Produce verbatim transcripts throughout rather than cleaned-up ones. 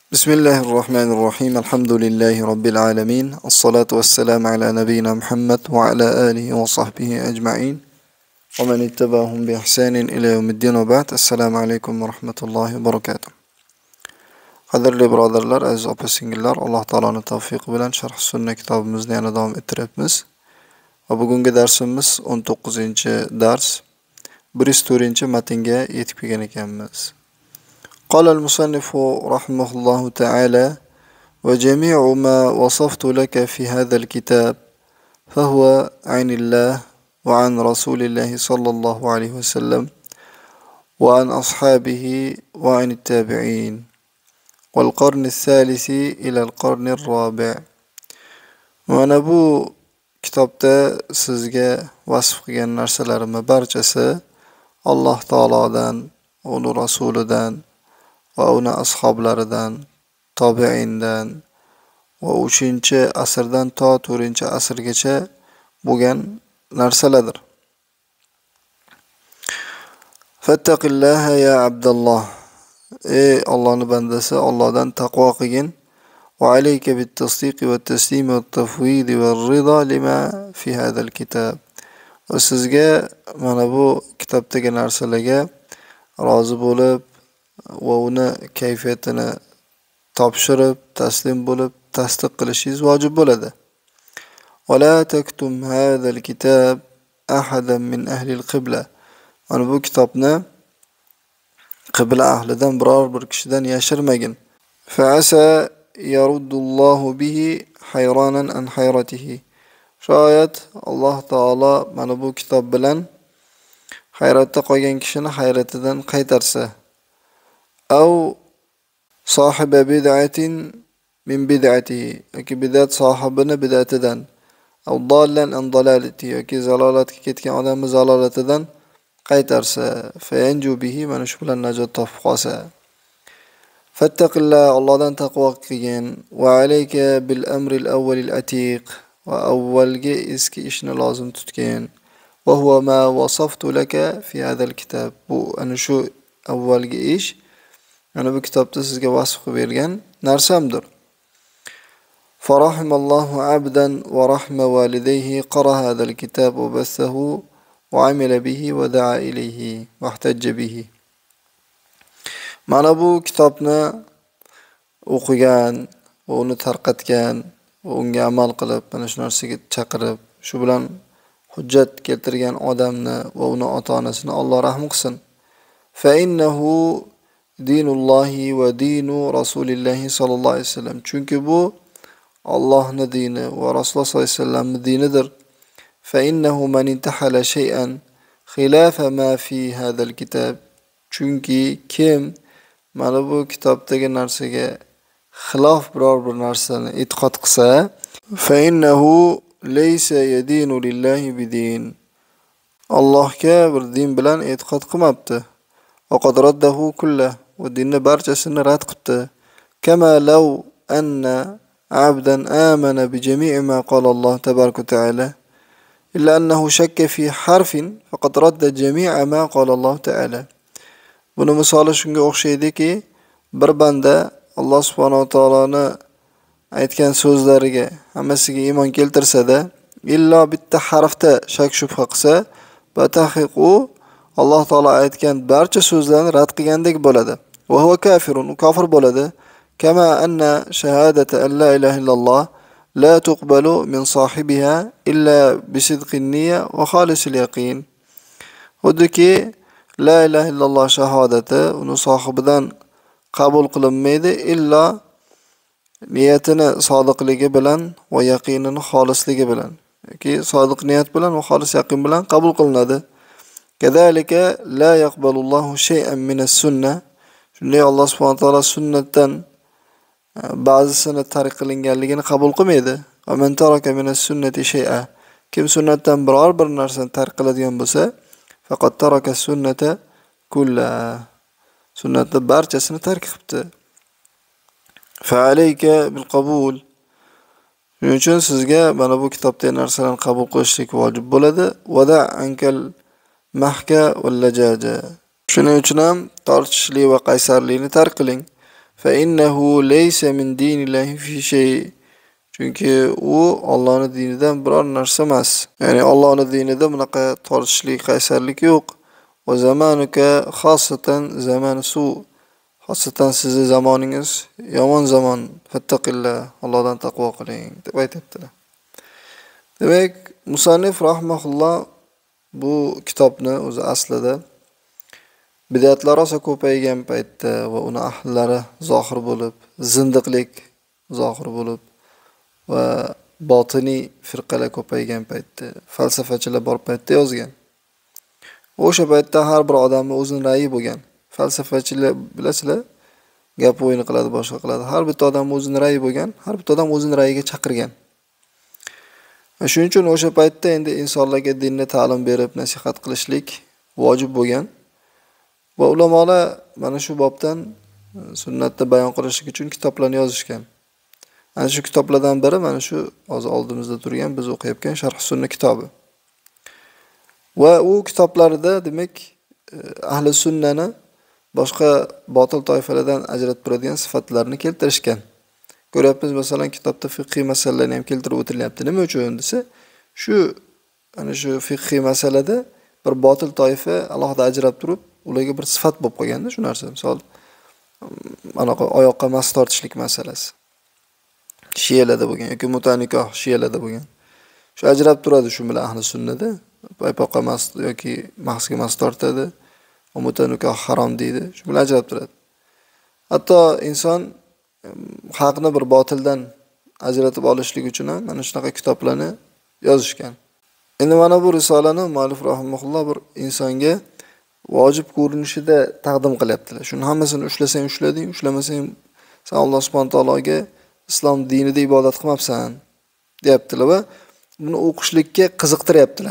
Bismillahirrahmanirrahim. Alhamdulillahi Rabbil alamin. As-salatu was-salamu ala nabiyyina Muhammad wa ala alihi wa sahbihi ajma'in. Wa man ittaba'ahum bi ihsanin ila yawmiddin wa ba'd. Assalomu alaykum va rahmatullohi va barakatuh. Qadrli birodarlar, aziz opa-singillar, Alloh taoloning tavfiqi bilan Sharh Sunnah kitobimizni yana davom ettiryapmiz. Va bugungi darsimiz o'n to'qqizinchi dars. bir yuz to'rtinchi matnga yetib kelgan ekanmiz. قال المصنف رحمه الله تعالى: وجميع ما وصفت لك في هذا الكتاب فهو عن الله وعن رسول الله صلى الله عليه وسلم وعن أصحابه وعن التابعين والقرن الثالث إلى القرن الرابع. Mana bu kitobda sizga vasf qilgan narsalarimning barchasi Alloh taolodan, uni rasulidan va uni ashablaridan, tobiindan va uchinchi asrdan to to'rtinchi asrgacha bo'lgan narsalardir. Fattaqillaha ya Abdullah. Ey Allohning bandasi, Allohdan taqvo qilgin. Va alayka bit-tasdiq va at-taslim va at-tafwid va ar-rida lima fi hadha al-kitab. Va sizga mana bu kitobdagi narsalarga rozi bo'lib va uni kayfiyatini topshirib, taslim bo'lib, tasdiq qilishingiz vojib bo'ladi. Va la taktum hadha al-kitab ahadan min ahli al-qibla. Mana bu kitobni qibla ahlidan biror bir kishidan yashirmagin. Fa asa yaruddullohu bihi hayranan an hayratihi. Shoyat Alloh taolo mana bu kitob bilan hayratda qolgan kishini hayratidan qaytarsa. Aw sohiba bid'atin min bid'atihi, yoki bid'at sohibini bid'atidan, aw dallan an dalalatihi, yoki zalolatga ketgan odamni zalolatidan qaytarsa, fayanju bihi, mana shu bilan najot topib qolsa. Fattaqillah, Allohdan taqvo qilgin. Va alayka bil amri al-awwal al-atiq, va avvalgi eski ishni lozim tutgin. Va huwa ma wasaftu laka fi hadha al-kitab. Bu ana shu avvalgi ish mana bu kitobda sizga vasf qilib bergan narsamdir. Farahimallohu abdan va rahma walidayhi qara hadha al-kitab wa bassahu wa amila bihi wa da'a ilayhi wa ihtajja bihi. Mana bu kitobni o'qigan va uni tarqatgan va unga amal qilib, mana shu narsaga chaqirib, shu bilan hujjat keltirgan odamni va uni ota-onasini Alloh rahim qilsin. Fa innahu dinullohi va dinu rasulillahi sallallohu alayhi vasallam. Chunki bu Allohning dini va Rasululloh sallallohu alayhi vasallamning dinidir. Fa innahu man intahala shay'an khilafa ma fi hadha al-kitab. Chunki kim mana bu kitobdagi narsaga xilof biror bir narsani e'tiqod qilsa, fa innahu laysa yadinu lillahi bidin. Allohga bir din bilan e'tiqod qilmabdi. Va qad raddahu kullah, va dinni barchasini rad qildi. Kama law anna abdan amana bi jami'i ma qala Alloh tabaraka ta'ala illa annahu shakka fi harfin faqad radda jami'a ma qala Alloh ta'ala. Buni misoli shunga o'xshaydiki, bir banda Alloh subhanahu va taoloni aytgan so'zlariga hammasiga iymon keltirsa-da, illo bitta harfda shak shubha qilsa, batahqiq u Alloh taolo aytgan barcha so'zlarni rad qilgandek bo'ladi. Va huwa kafirun, u kofir bo'ladi. Kama anna shahadata an la ilaha illalloh la tuqbalu min sohibiha illa bi sidqin niyya va xolisil yaqin. Xuddiki la ilaha illalloh shahodati uni sohibidan qabul qilinmaydi illa niyatini sodiqligi bilan va yaqinini xolisligi bilan, yoki sodiq niyat bilan va xolis yaqin bilan qabul qilinadi. Kadalika la yaqbalullohu shay'an min as-sunnah. Shunday Alloh subhanahu va taolo sunnatdan ba'zisini tark qilinganligini qabul qilmaydi. Va man taraka min as-sunnati shay'a. Kim sunnatdan biror bir narsani tark qiladigan bo'lsa, faqat taraka sunnata kulla. Sunnatning barchasini tark qilibdi. Fa alayka bil qabul. Shuning uchun sizga mana bu kitobdagi narsalarni qabul qilishlik vojib bo'ladi. Va da ankal mahka va lajaja. Shuning uchun ham tortishlik va qaysarlikni tark qiling. Fa innahu laysa min dinillahi fi shay. Chunki u Allohning dinidan biror narsa emas. Ya'ni Allohning dinida bunaqa tortishlik, qaysarlik yo'q. Va zamanuka xosatan zamani su. Xosatan sizning zamoningiz yomon zamon. Fattaqillah, Allohdan taqvo qiling deb aytibdilar. Demak, musannif rahimahulloh bu kitobni o'zi aslida bidatlar rosa ko'paygan paytda va uni ahllari zohir bo'lib, zindiqlik zohir bo'lib va botiniy firqalar ko'paygan paytda, falsafachilar bor paytda yozgan. O'sha paytda har bir odamning o'zining ra'yi bo'lgan. Falsafachilar bilasizlar, gap o'yini qiladi, boshqa qiladi. Har bitta odamning o'zining ra'yi bo'lgan, har bitta odam o'zining ra'yiga chaqirgan. Va shuning uchun o'sha paytda endi insonlarga dinni ta'lim berib, nasihat qilishlik vojib bo'lgan. Va ulamolar mana shu bobdan sunnatni bayon qilishlik uchun kitoblarni yozishgan. Ana shu kitoblardan biri mana shu hozir oldimizda turgan biz o'qiyotgan Sharh Sunna kitobi. Va u kitoblarida demak ahli sunnani boshqa botil toifalardan ajratib turadigan sifatlarni keltirishgan. Ko'ryapmiz, masalan, kitobda fiqhiy masalalarni ham keltirib o'tilyapti. Nima uchun desa, shu ana shu fiqhiy masalada bir botil toifa alohida ajrab turib, ularga bir sifat bo'lib qolganda shu narsa. Misol, anaqa oyoqqa mas tortishlik masalasi. Shiyalarda bo'lgan yoki mutanikoh shiyalarda bo'lgan. Shu ajrab turadi shu bilan ahli sunnada. Paypoqqa mas yoki mahsga mas tortadi. Va mutanikoh harom deydi. Shu bilan ajrab turadi. Hatto inson haqni bir botildan ajratib olishlik uchun ham mana shunaqa kitoblarni yozishgan. Endi mana bu risolani muallif rahimahulloh bir insonga vojib ko'rinishida taqdim qilyaptilar. Shuni hammasini ushlasang ushlading, ushlamasang sen Alloh subhanahu taologa islom dinida ibodat qilmabsan, deyaptilar va buni o'qishlikka qiziqtiryaptilar.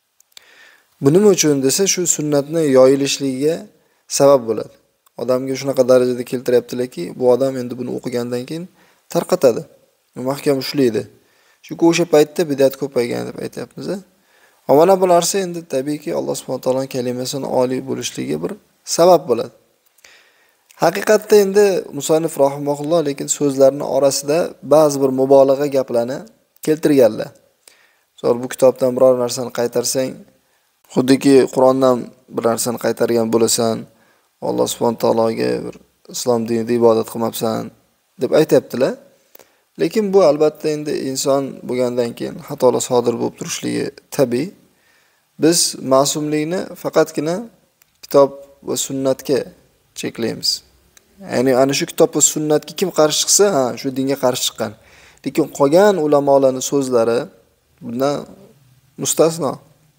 Bu nima uchun desa, shu sunnatni yoyilishligiga sabab bo'ladi. Odamga shunaqa darajada keltiryaptilarki, bu odam endi buni o'qigandan keyin tarqatadi, mahkam ushlaydi. Chunki o'sha paytda bidat ko'paygan deb aytayapmiz. Va mana bu narsa endi tabiiyki Alloh subhanahu taoloning kalimasining oliy bo'lishligiga bir sabab bo'ladi. Haqiqatda endi musannif rahimahulloh lekin so'zlarining orasida ba'zi bir mubolag'a gaplarni keltirganlar. So'r bu kitobdan biror narsani qaytarsang, xuddiki Qur'ondan bir narsani qaytargan bo'lasan, Alloh subhanahu taologa bir islom dinida ibodat qilmabsan deb aytayaptilar. Lekin bu albatta endi inson bo'lgandan keyin xatolar sodir bo'lib turishligi tabiiy. Biz ma'sumlikni faqatgina kitob va sunnatga cheklaymiz. Ya'ni ana shu kitob va sunnatga kim qarshi chiqsa, ha, shu dinga qarshi chiqqan. Lekin qolgan ulamolarning so'zlari bundan mustasno.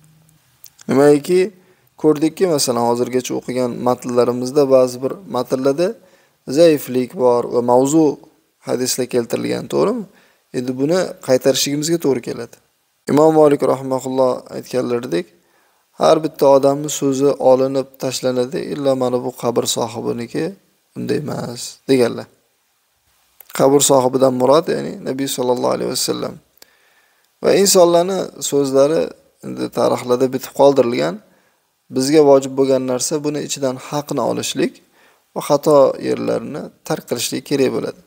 Nimaiki ko'rdikki, masalan, hozirgacha o'qigan matnlarimizda ba'zi bir matnlarda zaiflik bor va mavzu hadislar keltirilgan, to'g'rimi? Endi buni qaytarishimizga to'g'ri keladi. Imom Malik rahimahulloh aytganlaridek, har bitta odamning so'zi olinib tashlanadi, illa mana bu qabr sohibiniki unday emas deganlar. Qabr sohibidan murod, ya'ni Nabiy sallallohu alayhi vasallam. Va insonlarning so'zlari endi tarixlarda bitib qoldirilgan. Bizga vojib bo'lgan narsa buni ichidan haqni olishlik va xato yerlarini tark qilishlik kerak bo'ladi.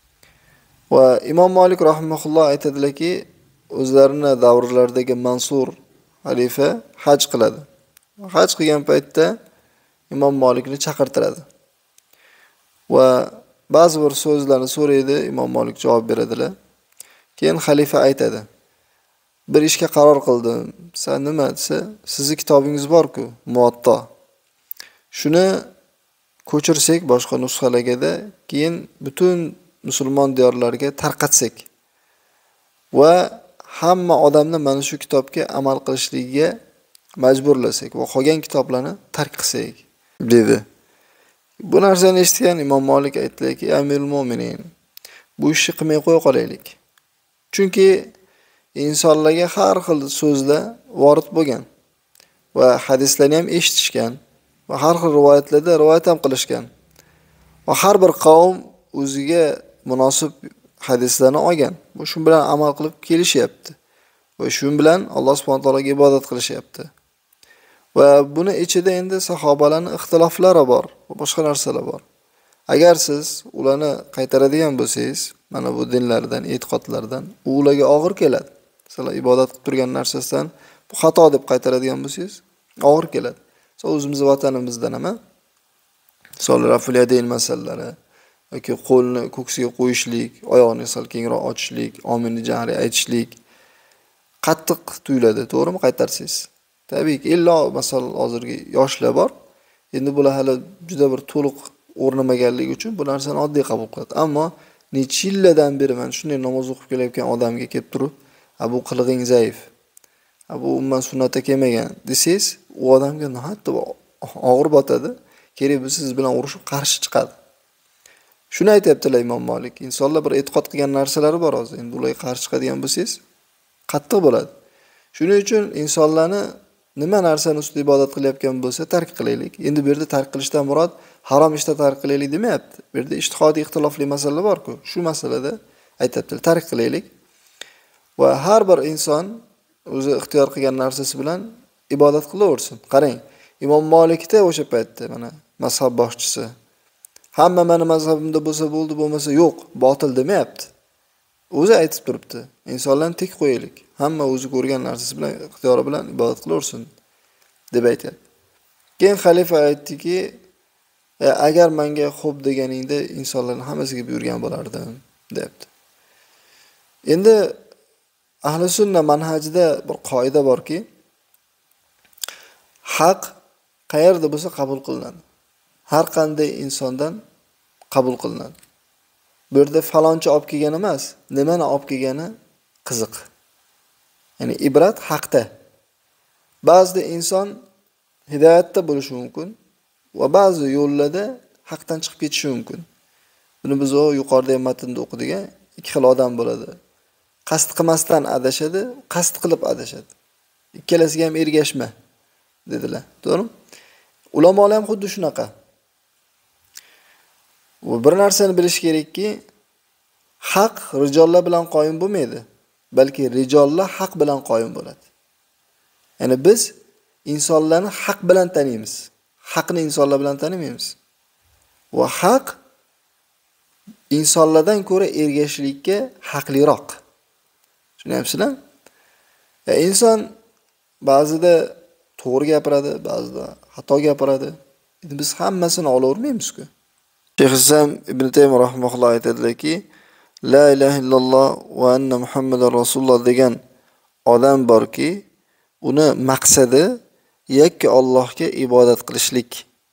Va Imom Malik rahimahulloh aytadilarki, o'zlarining davrlaridagi Mansur xalifa haj qiladi. Haj qilgan paytda Imom Malikni chaqirtiradi. Va ba'zi bir so'zlarni so'raydi, Imom Malik javob beradilar. Keyin xalifa aytadi: "Bir ishga qaror qildim. Sen nima desa, sizning kitobingiz bor-ku, Muvatta. Shuni ko'chirsak boshqa nusxalarga, keyin butun musulmon diyorlariga tarqatsak va hamma odamni mana shu kitobga amal qilishligiga majburlasak va qolgan kitoblarni tark qilsak", dedi. Bu narsani eshitgan Imom Malik aytdilarki: "Amirul Mo'minin, bu ishni qilmay qo'ya qolaylik. Chunki insonlarga har xil so'zlar vorid bo'lgan va hadislarni ham eshitishgan va har xil rivoyatlarda rivoyat ham qilishgan. Va har bir qavm o'ziga munosib hadislarni olgan. Bu shu bilan amal qilib kelishyapti. Va shu bilan Alloh subhanahu taologa ibodat qilishyapti. Va buni ichida endi sahobalarning ixtiloflari bor va boshqa narsalar bor. Agar siz ularni qaytaradigan bo'lsangiz, mana bu dinlardan, e'tiqodlardan, u ularga og'ir keladi. Masalan, ibodat qilib turgan narsasidan bu xato deb qaytaradigan bo'lsangiz, og'ir keladi. Masalan, o'zimizning vatanimizdan ham, masalan, raful yadayn masalalari yoki qo'lni ko'ksiga qo'yishlik, oyoqni sal kengroq ochishlik, ominni jahri aytishlik qattiq tuyuladi, to'g'rimi qaytarsangiz? Tabiiyki, illo masalan hozirgi yoshlar bor. Endi bular hali juda bir to'liq o'rnamaganligi uchun bu narsani oddiy qabul qiladi. Ammo necha yillardan beri men shunday namoz o'qib kelayotgan odamga kelib turib, "Ha bu qilig'ing zaif. Ha bu umuman sunnatga kelmagan" desangiz, u odamga nihoyatda og'ir botadi. Kerak bo'lsa siz bilan urushib qarshi chiqadi. Shuni aytayaptilar Imom Malik. Insonlar bir e'tiqod qilgan narsalari bor hozir. Endi ularga qarshi chiqadigan bo'lsangiz, qattiq bo'ladi. Shuning uchun insonlarni nima narsani ustida ibodat qilayotgan bo'lsa, tark qilaylik. Endi bu yerda tark qilishdan murod harom ishda tark qilaylik demayapti. Bu yerda ijtihodiy ixtilofli masalalar bor-ku. Shu masalada aytibdilar, tark qilaylik. Va har bir inson o'zi ixtiyor qilgan narsasi bilan ibodat qilaversin. Qarang, Imom Malikda o'sha paytda mana mazhab boshchisi hamma meni mazhabimda bo'lsa bo'ldi, bo'lmasa yo'q, botil demayapti. O'zi aytib turibdi. Insonlarni tek qo'yaylik. Hamma o'zi ko'rgan narsasi bilan, ixtiyori bilan ibodat qilaversin deb aytadi. Keyin xalifa aytdiki, e, agar menga xo'p deganingda insonlarning hammasiga buyurgan bo'lardim, debdi. Endi ahli sunna manhajida bir qoida borki, haq qayerda bo'lsa qabul qilinadi. Har qanday insondan qabul qilinadi. Bu yerda falonchi olib kelgan emas, nimani olib kelgani qiziq. Ya'ni ibrat haqda. Ba'zida inson hidoyatda bo'lishi mumkin va ba'zi yo'llarda haqdan chiqib ketishi mumkin. Buni biz o yuqorida ham matnda o'qidik, ikki xil odam bo'ladi. Qasd qilmasdan adashadi, qasd qilib adashadi. Ikkalasiga ham ergashma dedilar. To'g'rimi? Ulamolar ham xuddi shunaqa. Va bir narsani bilish kerakki, haq rijollar bilan qoyim bo'lmaydi, balki rijollar haq bilan qoyim bo'ladi. Ya'ni biz insonlarni haq bilan taniymiz. Haqni insonlar bilan tanimaymiz. Va haq insonlardan ko'ra ergashishlikka haqliroq. Tushunyapsizlar? Ya inson ba'zida to'g'ri gapiradi, ba'zida xato gapiradi. Endi biz hammasini olavermaymiz-ku. Shayx Islom Ibn Taymiyya rahimahulloh aytadilarki, la ilaha illalloh va anna Muhammadar rasululloh degan odam borki, uni maqsadi yakka Allohga ibodat qilishlik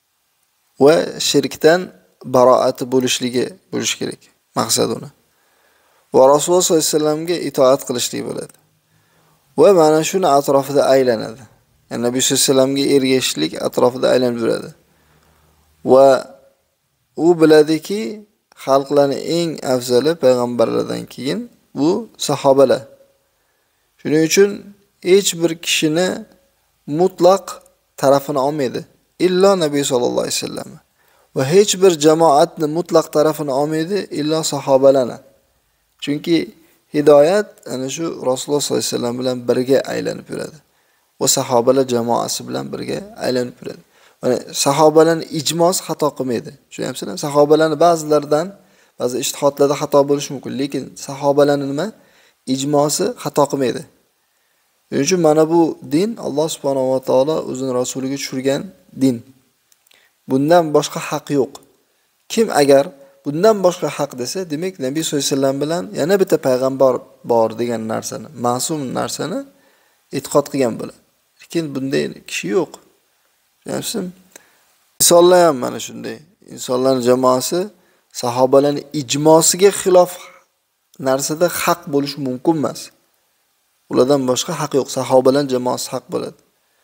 va shirkdan baroati bo'lishligi bo'lish kerak. Maqsad uni. Va Rasululloh sollallohu alayhi vasallamga itoat qilishlik bo'ladi. Va mana shuni atrofida aylanadi. Ya'ni Nabiy sollallohu alayhi vasallamga ergashishlik atrofida aylanib yuradi. Va u biladiki, xalqlarning eng afzali payg'ambarlardan keyin bu sahobalar. Shuning uchun hech bir kishini mutlaq tarafini olmaydi, illo Nabiy sollallohu alayhi vasallam. Va hech bir jamoatni mutlaq tarafini olmaydi, illo sahobalarni. Chunki hidoyat ana shu Rasululloh sollallohu alayhi vasallam bilan birga aylanib yuradi. Va sahobalar jamoasi bilan birga aylanib yuradi. Mana sahobalarning ijmosi xato qilmaydi. Tushunyapsizlar? Sahobalarning ba'zilaridan, ba'zi ijtihodlarda xato bo'lishi mumkin, lekin sahobalarning nima? Ijmosi xato qilmaydi. Shuning uchun mana bu din Alloh subhanahu va taolo o'zining rasuliga tushirgan din. Bundan boshqa haq yo'q. Kim agar bundan boshqa haq desa, demak Nabiy sollallohu alayhi vasallam bilan yana bitta payg'ambar bor degan narsani, ma'sum narsani e'tiqod qilgan bo'ladi. Lekin bunday kishi yo'q. Tushunyapsizmi? Insonlar ham mana shunday. Insonlarning jamoasi sahobalarning ijmosiga xilof narsada haq bo'lishi mumkin emas. Ulardan boshqa haq yo'q. Sahobalar jamoasi haq bo'ladi.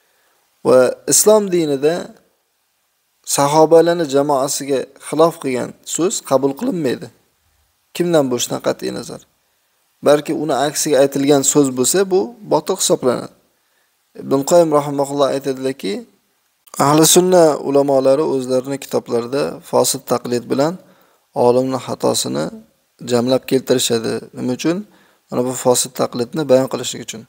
Va islom dinida sahobalarning jamoasiga xilof qilgan so'z qabul qilinmaydi. Kimdan bo'lishidan qat'iy nazar. Balki uni aksiga aytilgan so'z bo'lsa, bu botil hisoblanadi. Ibn Qoyyim rahimahulloh aytadilarki, ahli sunna ulamolari o'zlarining kitoblarida fosil taqlid bilan olimning xatosini jamlab keltirishadi. Nima uchun? Mana bu fosil taqlidni bayon qilishlik uchun.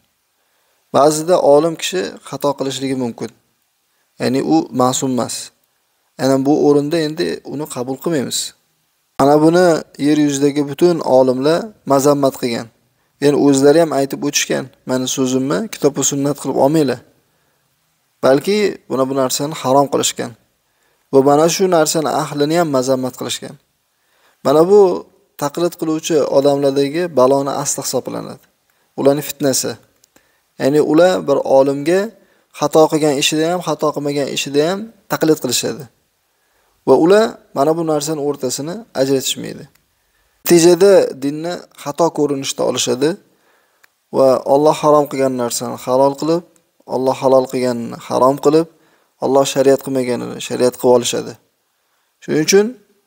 Ba'zida olim kishi xato qilishligi mumkin. Ya'ni u ma'sum emas. Ana bu o'rinda endi uni qabul qilmaymiz. Ana buni yer yuzidagi butun olimlar mazammat qilgan. Yani o'zlari ham aytib o'tishgan. Meni so'zimni kitob va sunnat qilib olmanglar. Balki buni bu narsani harom qilishgan. Va mana shu narsani ahlini ham mazammat qilishgan. Mana bu taqlid qiluvchi odamlardagi baloni asli hisoblanadi. Ularning fitnasi. Ya'ni ular bir olimga xato qilgan ishida ham, xato qilmagan ishida ham taqlid qilishadi. Va ular mana bu narsaning o'rtasini ajratishmaydi. Natijada dinni xato ko'rinishda olishadi va Alloh harom qilgan narsani halol qilib, Alloh halol qilganini harom qilib, Alloh shariat qilmaganini shariat qilib olishadi. Shuning uchun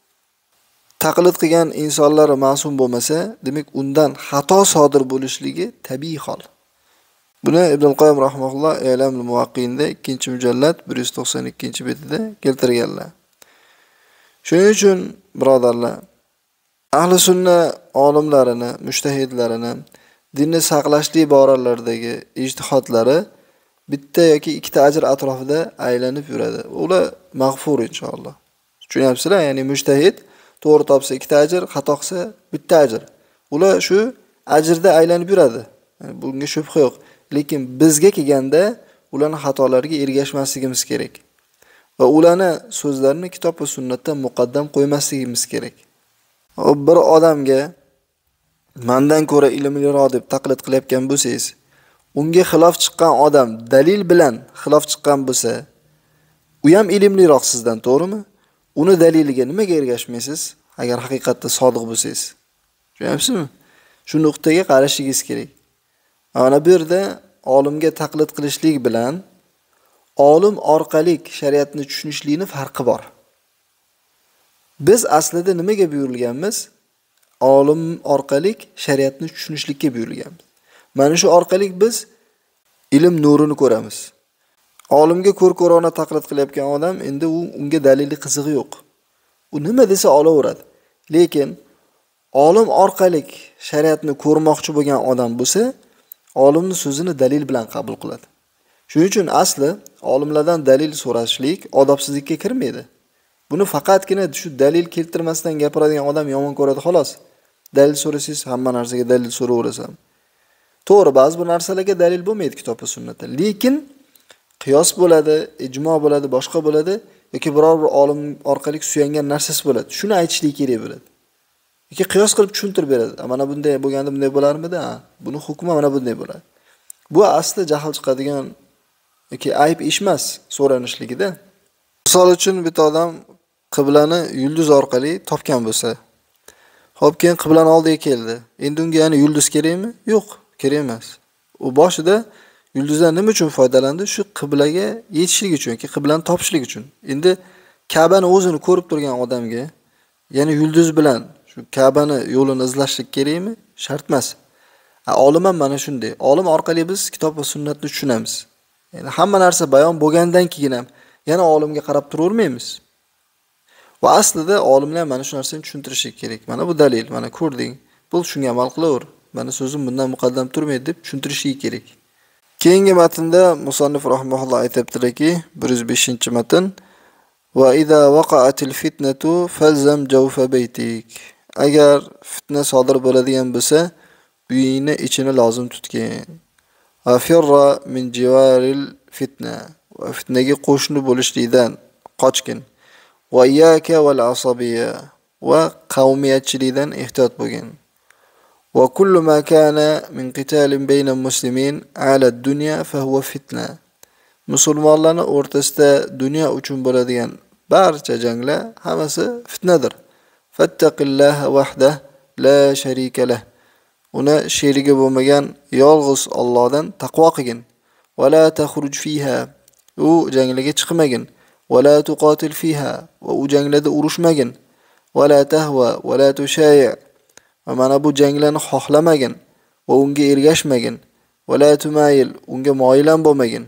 taqlid qilgan insonlar ma'sum bo'lmasa, demak undan xato sodir bo'lishligi tabiiy hol. Buni Ibn al-Qoyyim rahimahulloh I'lamul Muwaqqi'inda ikkinchi mujallad bir yuz to'qson ikkinchi betida keltirganlar. Shuning uchun birodarlar, ahli sunna olimlarini, mujtahidlarini dinni saqlashlik boralaridagi ijtihodlari bitta yoki ikkita ajr atrofida aylanib yuradi. Ular mag'fur inshaalloh. Tushunyapsizlar? Ya'ni mujtahid to'g'ri topsa ikkita ajr, xato qilsa bitta ajr. Ular shu ajrda aylanib yuradi. Yani bunga shubha yo'q. Lekin bizga kelganda ularning xatolariga ergashmasligimiz kerak. Va ularni so'zlarini kitob va sunnatdan muqaddam qo'ymasligimiz kerak. Bir odamga mendan ko'ra ilmliroq deb taqlid qilayotgan bo'lsangiz, unga xilof chiqqan odam dalil bilan xilof chiqqan bo'lsa, u ham ilmliroq sizdan, to'g'rimi? Uni daliliga nimaga ergashmaysiz agar haqiqatda sodiq bo'lsangiz? Tushunyapsizmi? Shu nuqtaga qarashingiz kerak. Mana bu yerda olimga taqlid qilishlik bilan olim orqali shariatni tushunishlikning farqi bor. Biz aslida nimaga buyurilganmiz? Olim orqali shariatni tushunishlikka buyurilganmiz. Mana shu orqali biz ilm nurini ko'ramiz. Olimga ko'r-ko'rona taqlid qilayotgan odam endi u unga dalili qizig'i yo'q. U nima desa olaveradi. Lekin olim orqali shariatni ko'rmoqchi bo'lgan odam bo'lsa, olimning so'zini dalil bilan qabul qiladi. Shuning uchun asli olimlardan dalil so'rashlik odobsizlikka kirmaydi. Buni faqatgina shu dalil keltirmasdan gapiradigan odam yomon ko'radi xolos. Dalil so'rasangiz hamma narsaga dalil so'raverasam. To'g'ri, ba'zi bir narsalarga dalil bo'lmaydi kitob va sunnatda. Lekin qiyos bo'ladi, ijmo bo'ladi, boshqa bo'ladi yoki biror bir olim orqali suyangan narsasi bo'ladi. Shuni aytishlik kerak bo'ladi. Yoki qiyos qilib tushuntirib beradi. Mana bunday bo'lganda bunday bo'larmidi? Ha, buni hukmi mana bunday bo'ladi. Bu asli jahl chiqadigan yoki ayb ish emas so'ranishligida. Misol uchun bitta odam qiblani yulduz orqali topgan bo'lsa, xo'p, keyin qiblani oldiga keldi. Endi unga yana yulduz kerakmi? Yo'q, kerak emas. U boshida yulduzdan nima uchun foydalandi? Shu qiblaga yetishlik uchun, yoki qiblani topishlik uchun. Endi Ka'bani o'zini ko'rib turgan odamga yana yulduz bilan shu Ka'bani yo'lini izlashlik kerakmi? Shart emas. Olim ham mana shunday. Olim orqali biz kitob va sunnatni tushunamiz. Ya'ni hamma narsa bayon bo'lgandan keyin ham yana olimga qarab turavermaymiz. Va aslida olimlar mana shu narsani tushuntirishi kerak. Mana bu dalil, mana ko'rding. Bu shunga amal qilaver. Mana so'zim bundan muqaddam turmaydi deb tushuntirishi kerak. Keyingi matnda musannif rahimahulloh aytibdilarki, bir yuz beshinchi matn: "Va idza waqa'atil fitnatu falzam jawfa baytik." Agar fitna sodir bo'ladigan bo'lsa, uyingni ichini lozim tutgin. Va firra min jiwaril fitna. Va fitnaga qo'shni bo'lishlikdan qochgin. Va iyyaka val asabiyya. Va qavmiyatchilikdan ehtiyot bo'lgin. Va kullu ma kana min qitalin baynal muslimin ala dunya fa huwa fitna. Musulmonlarning o'rtasida dunyo uchun bo'ladigan barcha janglar hammasi fitnadir. Fattaqillaha wahdah la sharika lah. Uni sherigi bo'lmagan yolg'iz Allohdan taqvo qilgin. Va la takhruj fiha. U janglarga chiqmagin. Va la tuqatil fiha. Va u janglarda urushmagin. Va la tahva va la tushay'. Va mana bu janglarni xohlamagin va unga ergashmagin. Va la tumayil, unga moyilan bo'lmagin.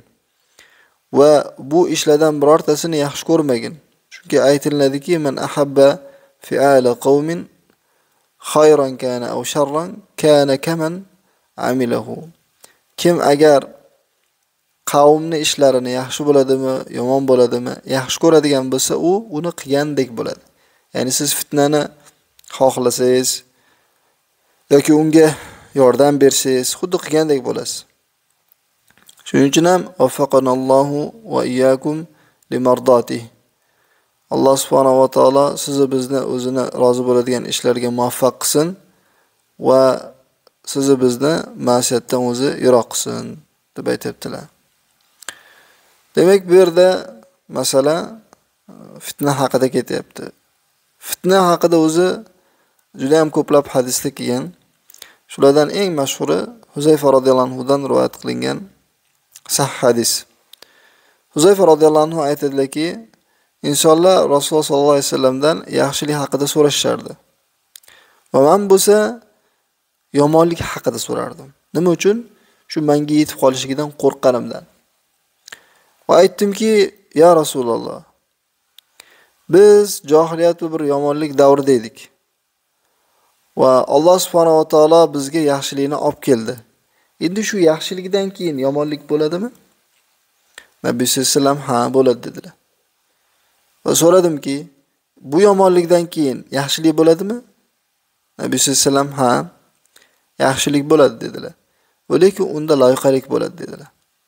Va bu ishlardan birortasini yaxshi ko'rmagin. Chunki aytiladiki, man ahabba fi'ala qawmin khayran kana aw sharran kana kaman amilahu. Kim agar qavmning ishlarini yaxshi bo'ladimi, yomon bo'ladimi, yaxshi ko'radigan bo'lsa, u uni qilgandek bo'ladi. Ya'ni siz fitnani xohlasangiz yoki unga yordam bersangiz, xuddi qilgandek bo'lasiz. Shuning uchun ham vaffaqanallohu va iyyakum limardati. Alloh subhanahu va taolo sizni bizni o'zini rozi bo'ladigan ishlarga muvaffaq qilsin va sizni bizni ma'siyatdan o'zi yiroq qilsin deb aytibdilar. Demak, bu yerda masala fitna haqida ketyapti. Fitna haqida o'zi juda ham ko'plab hadislar kelgan. Shulardan eng mashhuri Huzayfa radhiyallohu anhu dan rivoyat qilingan sahih hadis. Huzayfa radhiyallohu anhu aytadilarki, insonlar Rasululloh sollallohu alayhi vasallamdan yaxshilik haqida so'rashardi. Va men bo'lsa yomonlik haqida so'rardim. Nima uchun? Shu menga yetib qolishidan qo'rqqanimdan. Va aytdimki, ya Rasululloh, biz jahiliyat bir yomonlik davrida edik. Va Alloh subhanahu va taolo bizga yaxshilikni olib keldi. Endi shu yaxshilikdan keyin yomonlik bo'ladimi? Nabiy sollallohu alayhi vasallam ha bo'ladi dedilar. Va so'radimki, bu yomonlikdan keyin yaxshilik bo'ladimi? Nabiy sollallohu alayhi vasallam ha yaxshilik bo'ladi dedilar. Lekin unda loyiqalik bo'ladi dedilar.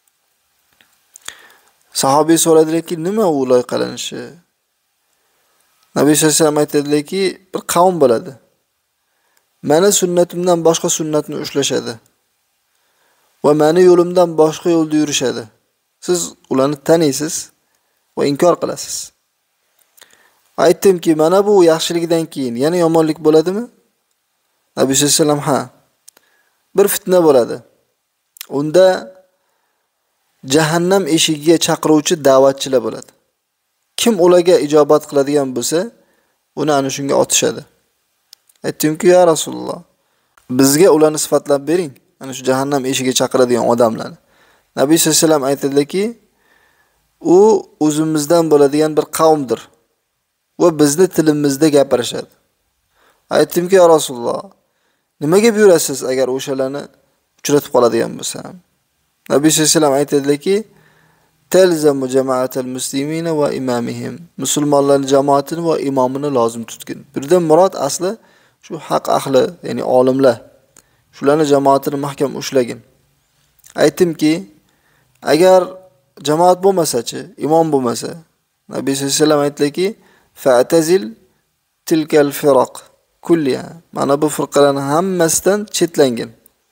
Sahobiy so'radilarki, nima u loyiqalanishi? Nabiy sollallohu alayhi vasallam aytadilarki, bir qavm bo'ladi. Meni sunnatimdan boshqa sunnatni ushlashadi. Va meni yo'limdan boshqa yo'lda yurishadi. Siz ularni taniysiz va inkor qilasiz. Aytdimki, mana bu yaxshilikdan keyin yana yomonlik bo'ladimi? Nabiy sollallohu alayhi vasallam ha. Bir fitna bo'ladi. Unda jahannam eshigiga chaqiruvchi da'vatchilar bo'ladi. Kim ularga ijobat qiladigan bo'lsa, uni ana shunga otishadi. Aytdimki, ya Rasululloh, bizga ularni sifatlab bering. Ana shu jahannam eshigiga chaqiradigan odamlarni. Nabiy sollallohu alayhi vasallam aytadilarki, u o'zimizdan bo'ladigan bir qavmdir va bizni tilimizda gapirishadi. Aytdimki, ya Rasululloh, nimaga buyurasiz agar o'shalarni uchratib qoladigan bo'lsam? Nabiy sollallohu alayhi vasallam aytadilarki, talzamu jama'atal muslimina va imamihim. Musulmonlarning jamoatini va imomini lozim tutgin. Birdan murod asli shu haq ahli, ya'ni olimlar. Shularning jamoatini mahkam ushlagin. Aytdimki, agar jamoat bo'lmasa-chi, imom bo'lmasa, Nabiy sollallohu alayhi vasallam aytdilarki, fa'tazil tilkal firaq kulliya. Mana bu firqalarning hammasidan chetlangin.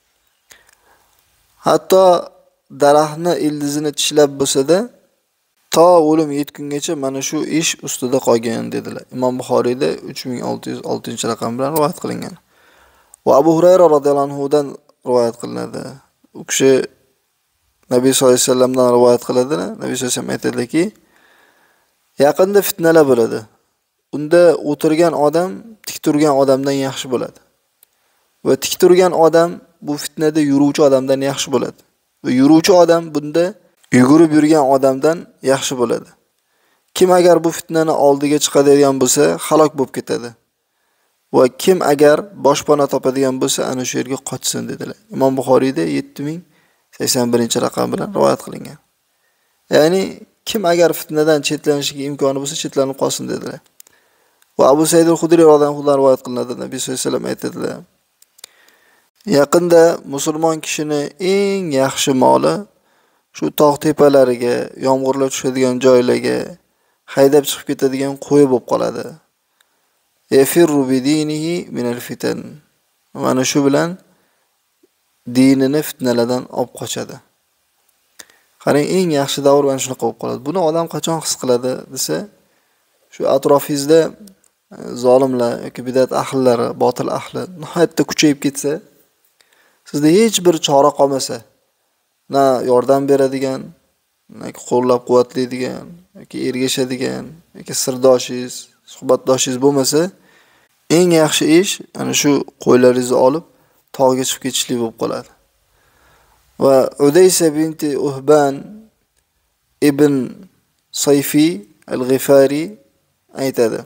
Hatto daraxtni ildizini tishlab bo'lsa-da, to o'lim yetgungacha mana shu ish ustida qolgan dedilar. Imom Buxoriyda uch ming olti yuz oltinchi raqam bilan rivoyat qilingan. Va Abu Hurayra radhiyallohu anhu dan rivoyat qilinadi. U kishi Nabiy sollallohu alayhi vasallamdan rivoyat qiladilar. Nabiy sollallohu alayhi vasallam aytadilarki, yaqinda fitnalar bo'ladi. Unda o'tirgan odam tik turgan odamdan yaxshi bo'ladi. Va tik turgan odam bu fitnada yuruvchi odamdan yaxshi bo'ladi. Va yuruvchi odam bunda yugurib yurgan odamdan yaxshi bo'ladi. Kim agar bu fitnani oldiga chiqadigan bo'lsa, halok bo'lib ketadi. Va kim agar boshpana topadigan bo'lsa, ana shu yerga qochsin dedilar. Imom Buxoriyda yetti ming sakson birinchi raqam bilan rivoyat qilingan. Ya'ni kim agar fitnadan chetlanishiga imkoni bo'lsa, chetlanib qolsin dedilar. Va Abu Said al-Khudri radhiyallohu anhu rivoyat qilinadi. Nabiy sollallohu alayhi vasallam aytadilar, yaqinda musulmon kishini eng yaxshi moli shu tog' tepalariga, yomg'irlar tushadigan joylarga haydab chiqib ketadigan qo'y bo'lib qoladi. Yafirru bidinihi min al-fitan. Mana shu bilan dinini fitnalardan olib qochadi. Qarang, eng yaxshi davr mana shunaqa bo'lib qoladi. Buni odam qachon his qiladi desa, shu atrofingizda zolimlar yoki bidat ahllari, botil ahli nihoyatda kuchayib ketsa, sizda hech bir chora qolmasa, na yordam beradigan, na qo'llab-quvvatlaydigan yoki ergashadigan yoki sirdoshingiz, suhbatdoshingiz bo'lmasa, eng yaxshi ish ana shu qo'ylaringizni olib tog'ga chiqib ketishlik bo'lib qoladi. Va Udaysa binti Uhban ibn Sayfi al-Ghifari aytadi.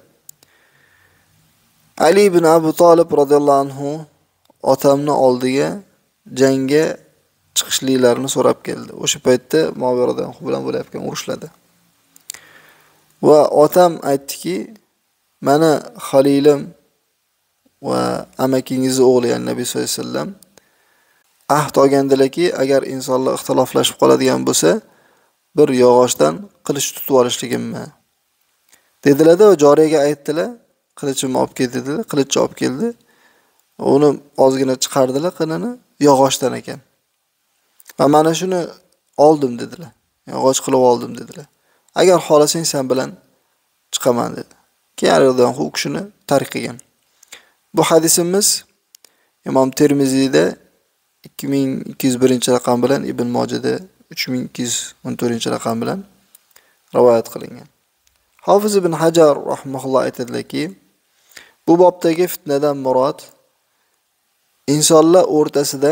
Ali ibn Abi Talib radhiyallohu anhu otamni oldiga jangga chiqishliklarini so'rab keldi. O'sha paytda Muaviya radhiyallohu anhu bilan bo'layotgan urushlarda. Va otam aytdiki, mana Xalilim va amakingizning o'g'li, ya'ni Nabiy sollallohu alayhi vasallam ahd olgandilarki, agar insonlar ixtiloflashib qoladigan bo'lsa, bir yog'ochdan qilich tutib olishligimni dedilar-da va joriyaga aytdilar, qilichimni olib kel dedilar, qilichni olib keldi. Uni ozgina chiqardilar qinini, yog'ochdan ekan. Va mana shuni oldim dedilar. Yog'och qilib oldim dedilar. Agar xohlasang sen bilan chiqaman dedi. Keyin Radhiyallohu anhu u kishini tark qilgan. Bu hadisimiz Imom Termiziyda ikki ming ikki yuz birinchi raqam bilan, Ibn Mojada uch ming ikki yuz o'n to'rtinchi raqam bilan rivoyat qilingan. Hofiz ibn Hajar rahimahulloh aytadilarki, bu bobdagi fitnadan murod insonlar o'rtasida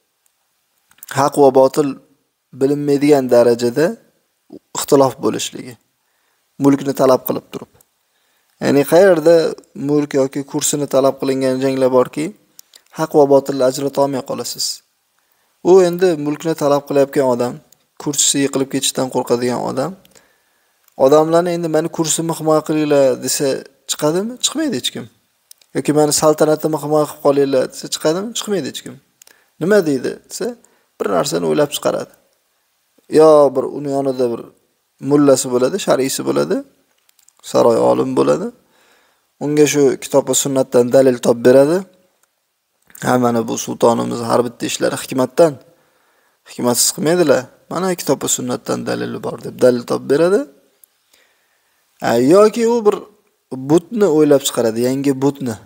haq va botil bilinmaydigan darajada ixtilof bo'lishligi, mulkni talab qilib turib. Ya'ni qayerda mulk yoki kursini talab qilingan janglar borki, haq va botilni ajrata olmay qolasiz. U endi mulkni talab qilayotgan odam, kursisi yiqilib ketishdan qo'rqadigan odam, odamlarni endi meni kursimni himoya qilinglar desa chiqadimi? Chiqmaydi hech kim. Yoki meni saltanatimni himoya qilib qolinglar desa chiqadimi? Chiqmaydi hech kim. Nima deydi desa, bir narsani o'ylab chiqaradi. Yo bir uni yonida bir mullasi bo'ladi, shar'isi bo'ladi, saroy olim bo'ladi. Unga shu kitob va sunnatdan dalil topib beradi. Ha, mana bu sultonimiz har bitta ishlari hikmatdan. Hikmatsiz qilmaydilar. Mana kitob va sunnatdan dalili bor deb dalil topib beradi. Ha, yoki u bir butni o'ylab chiqaradi, yangi butni.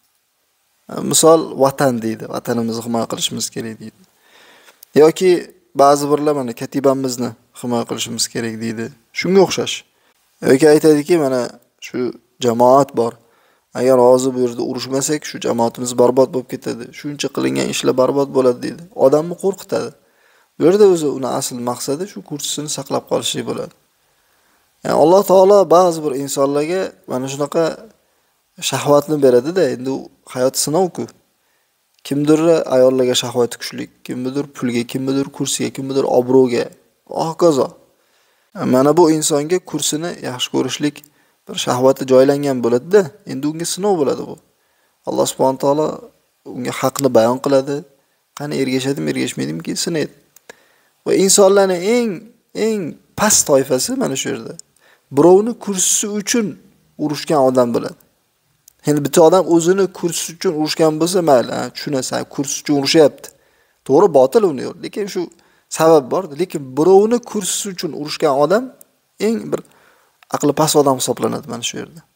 Misol vatan deydi, vatanimizni himoya qilishimiz kerak deydi. Yoki ba'zi birlar mana katibamizni himoya qilishimiz kerak deydi. Shunga o'xshash. Yoki aytadiki, mana shu jamoat bor. Agar hozir bu yerda urushmasak, shu jamoatimiz barbod bo'lib ketadi. Shuncha qilingan ishlar barbod bo'ladi deydi. Odamni qo'rqitadi. Bu yerda o'zi uni asl maqsadi shu kursini saqlab qolishlik bo'ladi. Yani Alloh taolo ba'zi bir insonlarga mana shunaqa shahvatni beradi-da, endi u hayot sinov-ku. Kimdir ayollarga shahvati kuchli, kimdir pulga, kimdir kursiga, kimdir obro'ga, va hokazo. Mana bu insonga kursini yaxshi ko'rishlik bir shahvati joylangan bo'ladi-da, endi unga sinov bo'ladi bu. Alloh subhanahu taolo unga haqni bayon qiladi. Qani ergashadimi, ergashmaydimi ki sinaydi. Va insonlarning eng eng past toifasi mana shu yerda. Birovni kursisi uchun urushgan odam bo'ladi. Endi bitta odam o'zini kursisi uchun urushgan bo'lsa, mayli, ha, tushunasan, kursi uchun urushyapti. To'g'ri, botil uni yo'q, lekin shu sabab bor. Lekin birovni kursisi uchun urushgan odam eng bir aqli past odam hisoblanadi mana shu yerda.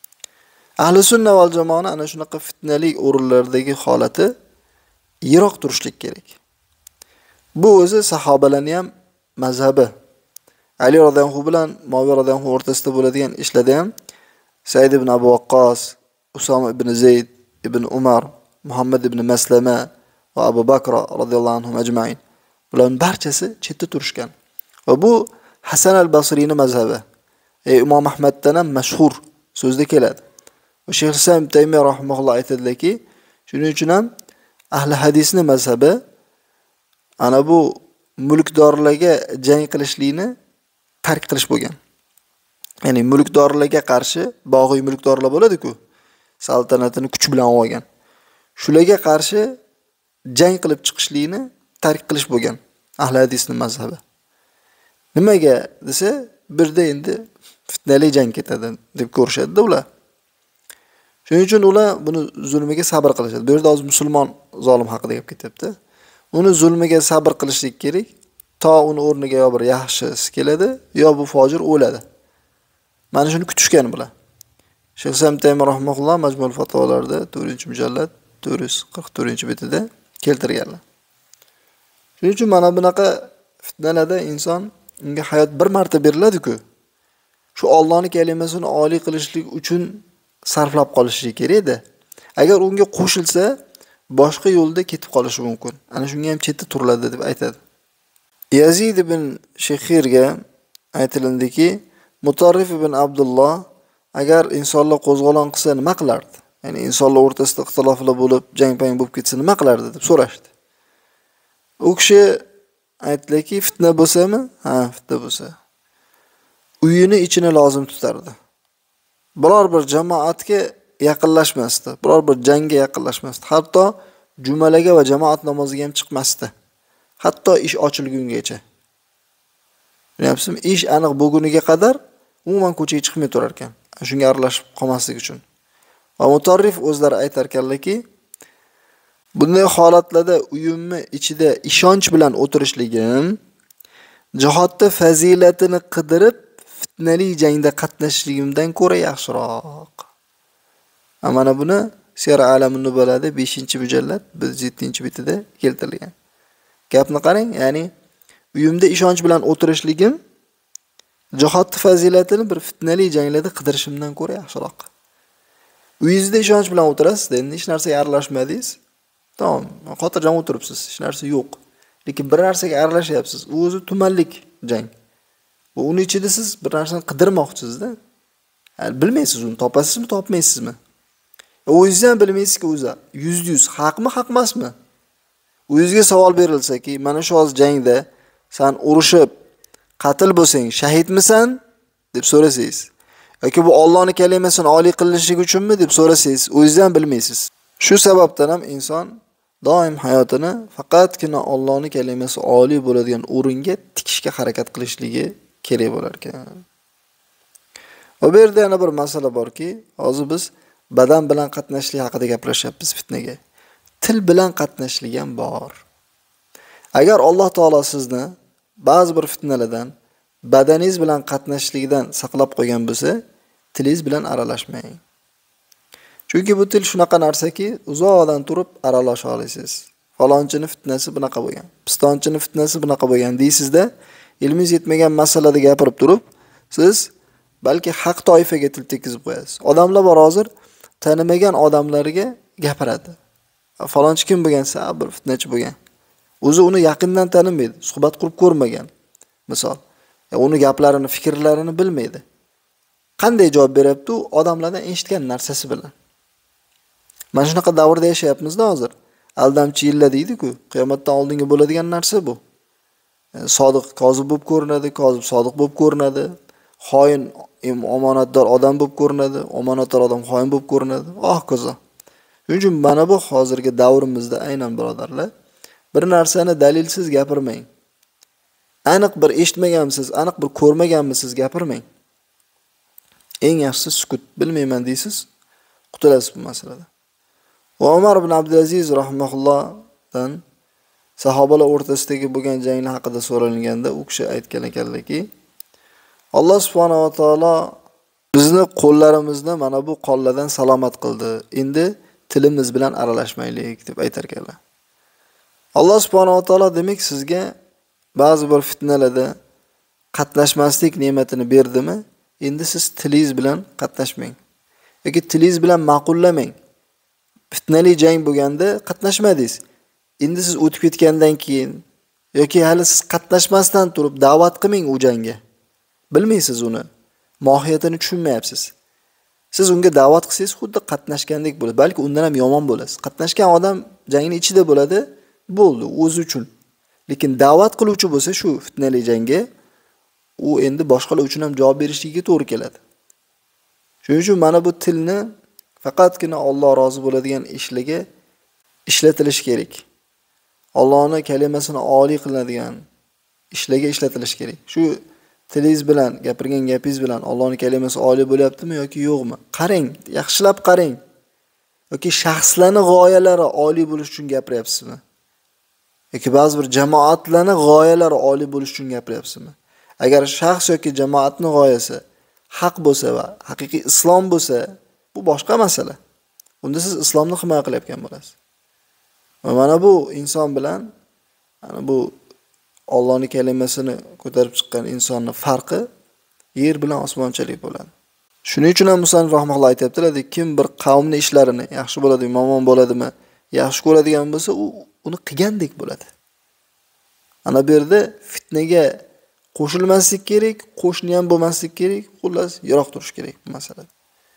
Ahli sunna val jamoani ana shunaqa fitnali o'rinlardagi holati yiroq turishlik kerak. Bu o'zi sahobalarning ham mazhabi. Ali radhiyallohu anhu bilan Muaviya radhiyallohu anhu o'rtasida bo'ladigan ishlarda ham Said ibn Abu Waqqas, Usama ibn Zayd ibn Umar, Muhammad ibn Maslama va Abu Bakr radhiyallohu anhum ajma'in bular barchasi chetda turishgan. Va bu Hasan al-Basriyning mazhabi. E, Imom Ahmaddan ham mashhur so'zda keladi. Va Shayx Islam ibn Taymiyya rahimahulloh aytadilarki, shuning uchun ham ahli hadisning mazhabi ana bu mulkdorlarga jang qilishlikni tark qilish bo'lgan. Ya'ni mulkdorlarga qarshi bog'iy mulkdorlar bo'ladi-ku, saltanatini kuch bilan olgan. Shularga qarshi jang qilib chiqishlikni tark qilish bo'lgan ahli hadisning mazhabi. Nimaga desa, birda endi fitnali jang ketadi deb ko'rishadi-da ular. Shuning uchun ular buni zulmiga sabr qilishadi. Bu yerda hozir musulmon zolim haqida gap ketyapti. Uni zulmiga sabr qilishlik kerak. To uni o'rniga yo bir yaxshisi keladi, yo bu fojir o'ladi. Mana shuni kutishgan bular. Shayx Islam Taymiyya rahimahulloh Majmu'ul Fatvolarida to'rtinchi mujallad to'rt yuz qirq to'rtinchi betida keltirganlar. Shuning uchun mana bunaqa fitnalarda inson unga hayot bir marta beriladi-ku. Shu Allohning kalimasini oliy qilishlik uchun sarflab qolishi kerak edi. Agar unga qo'shilsa, boshqa yo'lda ketib qolishi mumkin. Ana shunga ham chetda turiladi deb aytadi. Yazid ibn Shekhirga aytilindiki, Mutarrif ibn Abdullah agar insonlar qo'zg'olon qilsa nima qilardi? Ya'ni insonlar o'rtasida ixtiloflar bo'lib, jang-pang bo'lib ketsa nima qilardi deb so'rashdi. U kishi aytdiki, fitna bo'lsa-mi? Ha, fitna bo'lsa. Uyini ichini lozim tutardi. Biror bir jamoatga yaqinlashmasdi, biror bir jangga yaqinlashmasdi. Hatto jumalaga va jamoat namoziga ham chiqmasdi. Hatto ish ochilgungacha. Bilyapsizmi? Ish aniq bo'lguniga qadar umuman ko'chaga chiqmay turar ekan. Shunga aralashib qolmaslik uchun. Va mutarrif o'zlari aytar ekanlarki, bunday holatlarda uyimni ichida ishonch bilan o'tirishligim jihodda fazilatini qidirib fitnali jangda qatnashishligimdan ko'ra yaxshiroq. Mana buni Siyar Alamun Nubalada beshinchi mujallad bir yuz yettinchi bitida keltirilgan. Gapni qarang, ya'ni uyimda ishonch bilan o'tirishligim jihod fazilatini bir fitnali janglarda qidirishimdan ko'ra yaxshiroq. Uyingizda ishonch bilan o'tirasiz, endi hech narsaga aralashmadingiz. Tamam, xotirjam o'tiribsiz, hech narsa yo'q. Lekin bir narsaga aralashyapsiz. U o'zi tumanlik jang. Va uni ichida siz bir narsani qidirmoqchisizda. Yani bilmaysiz uni topasizmi, topmaysizmi? O'zingiz ham bilmaysizki, o'zi yuzda yuz haqmi, haq emasmi? O'zingizga savol berilsa-ki, mana shu hozir jangda sen urushib qatl bo'lsang, shahidmisan deb so'rasangiz, yoki bu Allohning kalimasini oliy qilishlik uchunmi deb so'rasangiz, o'zingiz ham bilmaysiz. Shu sababdan ham inson doim hayotini faqatgina Allohning kalimasi oliy bo'ladigan o'ringa tikishga harakat qilishligi kerak bo'lar ekan. Va bu yerda yana bir masala borki, hozir biz badan bilan qatnashlik haqida gapirishyapmiz fitnaga. Til bilan qatnashlik ham bor. Agar Alloh taolo sizni ba'zi bir fitnalardan badaningiz bilan qatnashlikdan saqlab qo'ygan bo'lsa, tilingiz bilan aralashmang. Chunki bu til shunaqa narsaki, uzoqdan turib aralasha olasiz. Falonchining fitnasi bunaqa bo'lgan, pistonchining fitnasi bunaqa bo'lgan deysizda, ilmingiz yetmagan masalada gapirib turib, siz balki haq toifaga til tekizib qo'yasiz. Odamlar bor hozir tanimagan odamlarga gapiradi. Falonchi kim bo'lgansa, bir fitnachi bo'lgan. O'zi uni yaqindan tanimaydi, suhbat qurib ko'rmagan. Misol, ya uni gaplarini, fikrlarini bilmaydi. Qanday javob beryapti u odamlardan eshitgan narsasi bilan. Mana shunaqa davrda yashayapmiz-da hozir. Aldamchi yillar deydi-ku, qiyomatdan oldingi bo'ladigan narsa bu. Yani sodiq kozib bo'lib ko'rinadi, kozib sodiq bo'lib ko'rinadi, xoin omonatdor odam bo'lib ko'rinadi, omonatdor odam xoin bo'lib ko'rinadi. Oh ko'za. Shuning uchun mana bu hozirgi davrimizda aynan birodarlar, bir narsani dalilsiz gapirmang. Aniq bir eshitmaganmisiz, aniq bir ko'rmaganmisiz gapirmang. Eng yaxshisi sukut, bilmayman deysiz, qutulasiz bu masalada. Va Umar ibn Abdulaziz rahimahullohdan sahobalar o'rtasidagi bo'lgan janglar haqida so'ralganda u kishi aytgan ekanlarki, Alloh subhanahu va taolo bizni qo'llarimizni mana bu qonlardan salomat qildi. Endi tilimiz bilan aralashmaylik deb aytar ekanlar. Alloh subhanahu va taolo demak sizga ba'zi bir fitnalarda qatnashmaslik ne'matini berdimi? Endi siz tilingiz bilan qatnashmang. Yoki tilingiz bilan ma'qullamang. Fitnali jang bo'lganda qatnashmadingiz. Endi siz o'tib ketgandan keyin yoki hali siz qatnashmasdan turib da'vat qilmang u jangga. Bilmaysiz uni. Mohiyatini tushunmayapsiz. Siz unga da'vat qilsangiz xuddi qatnashgandek bo'ladi, balki undan ham yomon bo'lasiz. Qatnashgan odam jangning ichida bo'ladi, bo'ldi o'zi uchun. Lekin da'vat qiluvchi bo'lsa shu fitnali jangga, u endi boshqalar uchun ham javob berishligiga to'g'ri keladi. Shuning uchun mana bu tilni faqatgina Alloh rozi bo'ladigan ishlarga ishlatilish kerak. Allohning kalimasini oliy qiladigan ishlarga ishlatilish kerak. Shu tilingiz bilan gapirgan gapingiz bilan Allohning kalimasi oliy bo'lyaptimi yoki yo'qmi? Qarang, yaxshilab qarang. Yoki shaxslarning g'oyalari oliy bo'lish uchun gapiryapsizmi? Yoki ba'zi bir jamoatlarning g'oyalari oliy bo'lish uchun gapiryapsizmi? Agar shaxs yoki jamoatning g'oyasi haq bo'lsa va haqiqiy islom bo'lsa, bu boshqa masala. Unda siz islomni himoya qilayotgan bo'lasiz. Va mana bu inson bilan, mana bu Allohning kalimasini ko'tarib chiqqan insonning farqi yer bilan osmonchalik bo'ladi. Shuning uchun ham Musanif rahmatulloh aytibdilar, kim bir qavmning ishlarini yaxshi bo'ladimi, yomon bo'ladimi, yaxshi ko'radigan bo'lsa, u uni qilgandek bo'ladi. Ana bu yerda fitnaga qo'shilmaslik kerak, qo'shni ham bo'lmaslik kerak, xullas yiroq turish kerak bu masalada.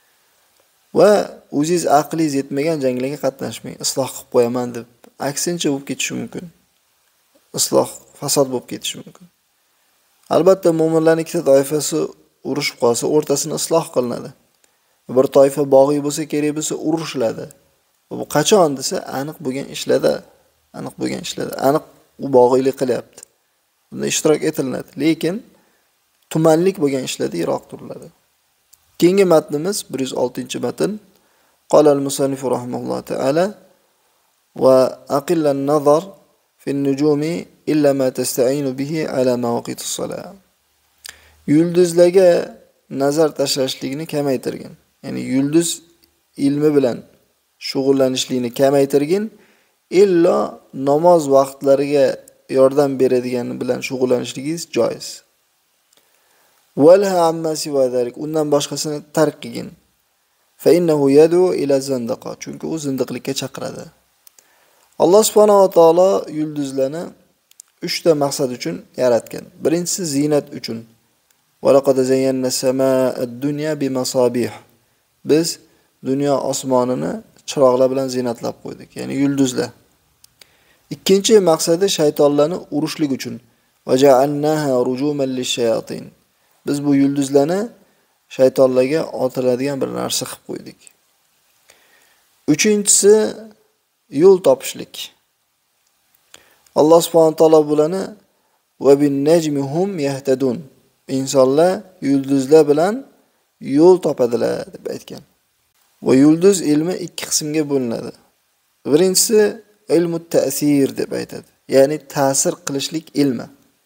Va o'zingiz aqlingiz yetmagan janglarga qatnashmang. Isloh qilib qo'yaman deb aksincha bo'lib ketishi mumkin. Isloh fasod bo'lib ketishi mumkin. Albatta mo'minlarning ikkita toifasi urushib qolsa, o'rtasini isloh qilinadi. Bir toifa bog'iy bo'lsa, kerak bo'lsa urushiladi. Bu qachon desa, aniq bo'lgan ishlarda, aniq bo'lgan ishlarda, aniq u bog'iylik qilyapti. Bunda ishtirok etiladi, lekin tumanlik bo'lgan ishlarda yiroq turiladi. Keyingi matnimiz bir yuz oltinchi matn. Qala al-musannif rahimahulloh ta'ala va aqillan nazar fi an-nujumi illa ma tasta'inu bihi ala mawaqit as-salah. Yulduzlarga nazar tashlashlikni kamaytirgin. Ya'ni yulduz ilmi bilan shug'ullanishlikni kamaytirgin, illo namoz vaqtlariga yordam beradigan bilan shug'ullanishligingiz joiz. Walha amma siwa zalik, undan boshqasini tark qilgin. Fa innahu yad'u ila zandaqa, chunki u zindiqlikka chaqiradi. Alloh subhanahu va taolo yulduzlarni uch ta maqsad uchun yaratgan. Birinchisi zinat uchun. Va laqad zayyana samaa ad-dunya bimasabih. Biz dunyo osmonini chiroqlar bilan zinatlab qo'ydik, ya'ni yulduzlar. Ikkinchi maqsadi shaytonlarni urushlik uchun. Va ja'alnaha rujuman lish-shayatin. Biz bu yulduzlarni shaytonlarga otiladigan bir narsa qilib qo'ydik. Uchinchisi yo'l topishlik. Alloh subhanahu va taolo bularni va bin najmi hum yahtadun. İnsanlar yulduzlar bilan yo'l topadilar deb aytgan. Va yulduz ilmi ikki qismga bo'linadi. Birinchisi ilmu ta'sir deb aytadi. Ya'ni ta'sir qilishlik ilmi.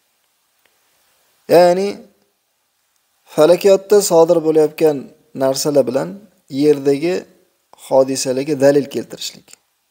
Ya'ni falakatda sodir bo'layotgan narsalar bilan yerdagi hodisalarga dalil keltirishlik.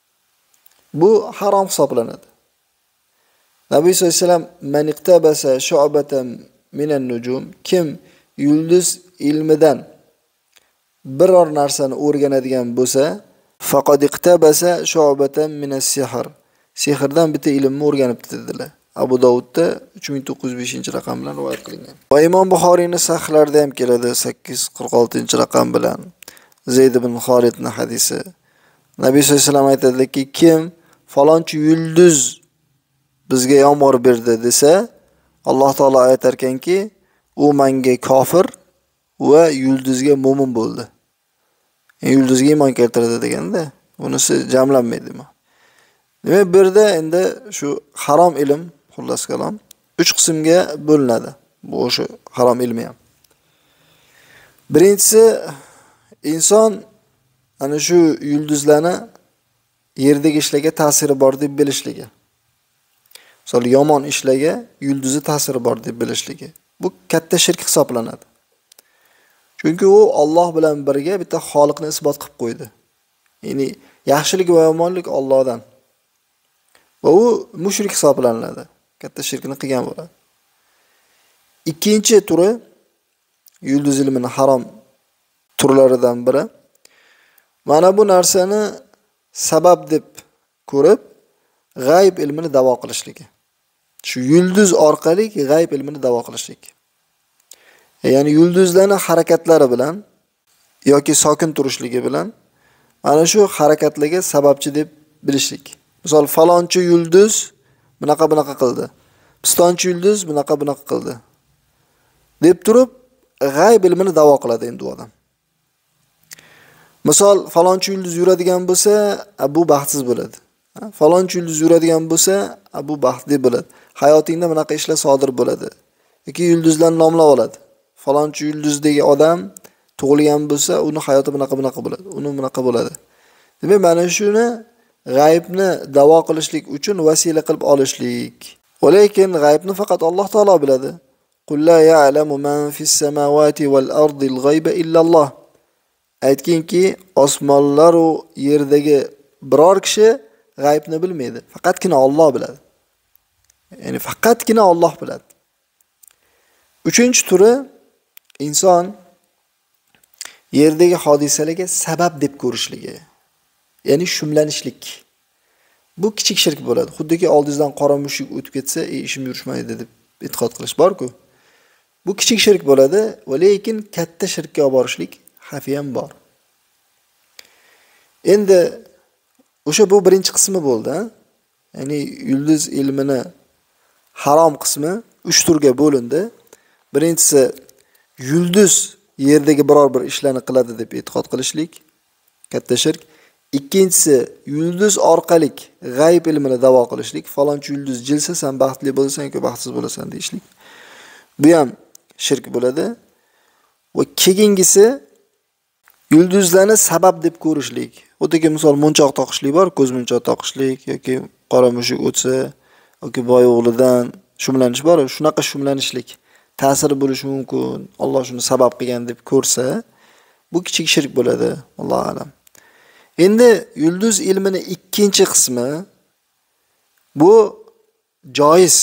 Bu harom hisoblanadi. Nabiy sollallohu alayhi vasallam man iqtabasa shu'batan minan nujum, kim yulduz ilmidan biror narsani o'rganadigan bo'lsa, faqad iqtabasa shu'batan minas sihr. Sehrdan bitta ilmni o'rganibdi dedilar. Abu Davudda uch ming to'qqiz yuz beshinchi raqam bilan rivoyat qilingan. Va Imom Buxoriyning sahihlarida ham keladi sakkiz yuz qirq oltinchi raqam bilan. Zayd ibn Xolidning hadisi. Nabiy sollallohu alayhi vasallam aytadilar-ki, kim falonchi yulduz bizga yomg'ir berdi desa, Alloh taolo aytar ekanki, u menga kofir va yulduzga mo'min bo'ldi. Yani yulduzga iymon keltirdi deganda, bunisi jamlanmaydimi? Demak, bu yerda endi shu harom ilm, xullas kalom, uch qismga bo'linadi. Bu o'sha harom ilmi ham. Birinchisi, inson ana shu yulduzlarni yerdagi ishlarga ta'siri bor deb bilishligi. Misol yomon ishlarga yulduzi ta'siri bor deb bilishligi. Bu katta shirk hisoblanadi. Chunki u Alloh bilan birga bitta xoliqni isbot qilib qo'ydi. Ya'ni yaxshilik va yomonlik Allohdan. Va u mushrik hisoblanadi. Katta shirkni qilgan bo'ladi. Ikkinchi turi yulduz ilmining harom turlaridan biri. Mana bu narsani sabab deb ko'rib g'ayb ilmini da'vo qilishligi. Shu yulduz orqali g'ayb ilmini da'vo qilishlik. Ya'ni yulduzlarning harakatlari bilan yoki sokin turishligi bilan ana shu harakatlarga sababchi deb bilishlik. Misol falonchi yulduz bunaqa bunaqa qildi. Pistonchi yulduz bunaqa bunaqa qildi deb turib g'ayb ilmini da'vo qiladi endi u odam. Misol falonchi yulduz yuradigan bo'lsa, bu baxtsiz bo'ladi. Falonchi yulduz yuradigan bo'lsa, bu baxtli bo'ladi. Hayotingda bunaqa ishlar sodir bo'ladi. Yoki yulduzlarni nomlab oladi. Falonchi yulduzdagi odam tug'ilgan bo'lsa, uni hayoti bunaqa bunaqa bo'ladi. Uni bunaqa bo'ladi. Demak, mana shuni g'aybni da'vo qilishlik uchun vasila qilib olishlik. Lekin g'aybni faqat Alloh taolo biladi. Qul la ya'lamu man fis samawati wal ardi al-ghayba illa Alloh. Aytkinki, osmonlar va yerdagi biror kishi g'aybni bilmaydi. Faqatgina Alloh biladi. Ya'ni faqatgina Alloh biladi. Uchinchi turi inson yerdagi hodisalarga sabab deb ko'rishligi. Ya'ni shumlanishlik. Bu kichik shirk bo'ladi. Xuddiki oldingizdan qora mushuk o'tib ketsa, "Ey, ishim yurishmaydi" deb e'tiqod qilish bor-ku. Bu kichik shirk bo'ladi, va lekin katta shirkka olib borishlik xavfi ham bor. Endi o'sha bu birinchi qismi bo'ldi, ha? Ya'ni yulduz ilmini harom qismi uch turga bo'lindi. Birinchisi yulduz yerdagi biror bir ishlarni qiladi deb e'tiqod qilishlik, katta shirk. Ikkinchisi yulduz orqali g'ayb ilmini da'vo qilishlik, falonchi yulduz jilsa sen baxtli bo'lasan yoki baxtsiz bo'lasan deyishlik. Bu ham shirk bo'ladi. Va keyingisi yulduzlarni sabab deb ko'rishlik. O'tdagi misol munchoq toqishlik bor, ko'z munchoq toqishlik yoki qora mushuk o'tsa yoki boy o'g'lidan shumlanish bor, shunaqa shumlanishlik ta'siri bo'lishi mumkin. Alloh shuni sabab qilgan deb ko'rsa, bu kichik shirk bo'ladi. Alloh alam. Endi yulduz ilmini ikkinchi qismi bu joiz.